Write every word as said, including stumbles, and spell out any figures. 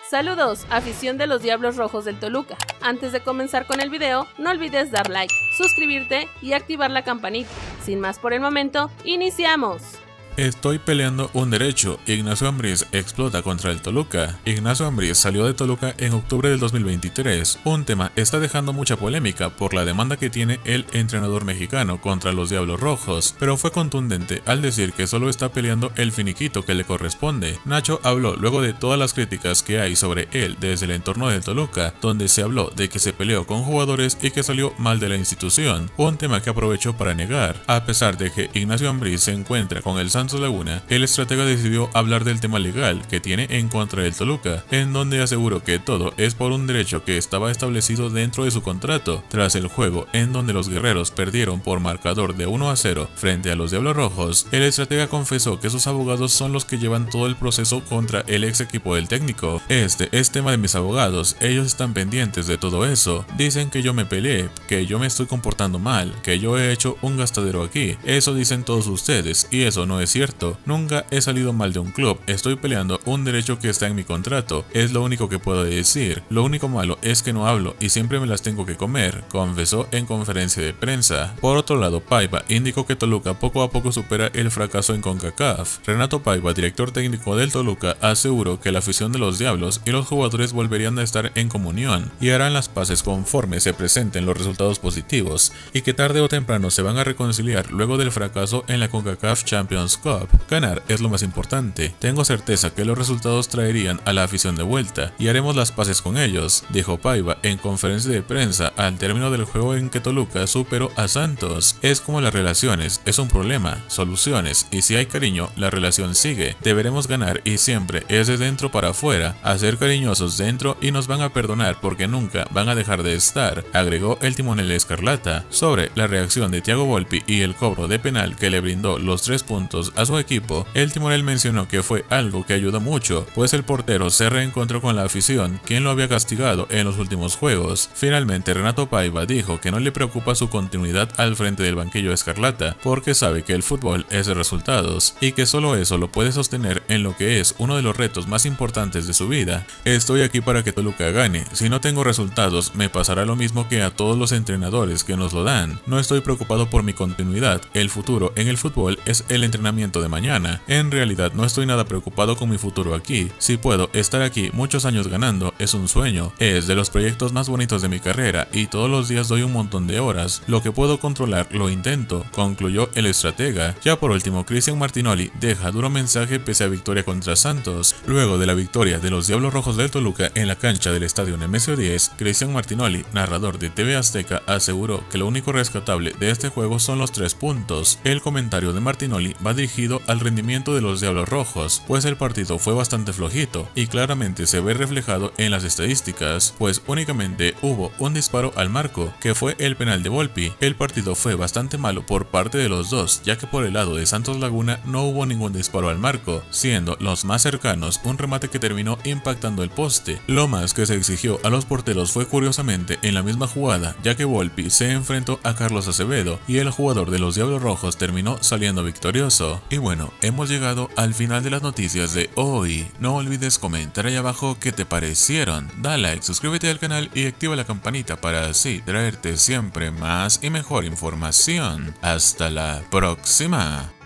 Saludos, afición de los Diablos Rojos del Toluca. Antes de comenzar con el video, no olvides dar like, suscribirte y activar la campanita. Sin más por el momento, ¡iniciamos! Estoy peleando un derecho. Ignacio Ambriz explota contra el Toluca. Ignacio Ambriz salió de Toluca en octubre del dos mil veintitrés. Un tema está dejando mucha polémica por la demanda que tiene el entrenador mexicano contra los Diablos Rojos, pero fue contundente al decir que solo está peleando el finiquito que le corresponde. Nacho habló luego de todas las críticas que hay sobre él desde el entorno del Toluca, donde se habló de que se peleó con jugadores y que salió mal de la institución, un tema que aprovechó para negar. A pesar de que Ignacio Ambriz se encuentra con el Santos Laguna, el estratega decidió hablar del tema legal que tiene en contra del Toluca, en donde aseguró que todo es por un derecho que estaba establecido dentro de su contrato. Tras el juego en donde los guerreros perdieron por marcador de uno a cero frente a los Diablos Rojos, el estratega confesó que sus abogados son los que llevan todo el proceso contra el ex equipo del técnico. Este es tema de mis abogados, ellos están pendientes de todo eso. Dicen que yo me peleé, que yo me estoy comportando mal, que yo he hecho un gastadero aquí. Eso dicen todos ustedes y eso no es cierto. Nunca he salido mal de un club, estoy peleando un derecho que está en mi contrato, es lo único que puedo decir. Lo único malo es que no hablo y siempre me las tengo que comer, confesó en conferencia de prensa. Por otro lado, Paiva indicó que Toluca poco a poco supera el fracaso en CONCACAF. Renato Paiva, director técnico del Toluca, aseguró que la afición de los Diablos y los jugadores volverían a estar en comunión y harán las paces conforme se presenten los resultados positivos, y que tarde o temprano se van a reconciliar luego del fracaso en la CONCACAF Champions Cup. Ganar es lo más importante. Tengo certeza que los resultados traerían a la afición de vuelta y haremos las paces con ellos, dijo Paiva en conferencia de prensa al término del juego en que Toluca superó a Santos. Es como las relaciones, es un problema, soluciones, y si hay cariño, la relación sigue. Deberemos ganar y siempre es de dentro para afuera, a ser cariñosos dentro y nos van a perdonar porque nunca van a dejar de estar, agregó el timonel escarlata. Sobre la reacción de Thiago Volpi y el cobro de penal que le brindó los tres puntos a su equipo, el timonel mencionó que fue algo que ayudó mucho, pues el portero se reencontró con la afición, quien lo había castigado en los últimos juegos. Finalmente, Renato Paiva dijo que no le preocupa su continuidad al frente del banquillo escarlata, porque sabe que el fútbol es de resultados, y que solo eso lo puede sostener en lo que es uno de los retos más importantes de su vida. Estoy aquí para que Toluca gane, si no tengo resultados me pasará lo mismo que a todos los entrenadores que nos lo dan. No estoy preocupado por mi continuidad, el futuro en el fútbol es el entrenamiento de mañana. En realidad no estoy nada preocupado con mi futuro aquí. Si puedo estar aquí muchos años ganando, es un sueño. Es de los proyectos más bonitos de mi carrera y todos los días doy un montón de horas. Lo que puedo controlar lo intento, concluyó el estratega. Ya por último, Cristian Martinoli deja duro mensaje pese a victoria contra Santos. Luego de la victoria de los Diablos Rojos del Toluca en la cancha del estadio Nemesio diez, Cristian Martinoli, narrador de T V Azteca, aseguró que lo único rescatable de este juego son los tres puntos. El comentario de Martinoli va dirigido al rendimiento de los Diablos Rojos, pues el partido fue bastante flojito y claramente se ve reflejado en las estadísticas, pues únicamente hubo un disparo al marco, que fue el penal de Volpi. El partido fue bastante malo por parte de los dos, ya que por el lado de Santos Laguna no hubo ningún disparo al marco, siendo los más cercanos un remate que terminó impactando el poste. Lo más que se exigió a los porteros fue curiosamente en la misma jugada, ya que Volpi se enfrentó a Carlos Acevedo y el jugador de los Diablos Rojos terminó saliendo victorioso. Y bueno, hemos llegado al final de las noticias de hoy. No olvides comentar ahí abajo qué te parecieron, da like, suscríbete al canal y activa la campanita para así traerte siempre más y mejor información. Hasta la próxima.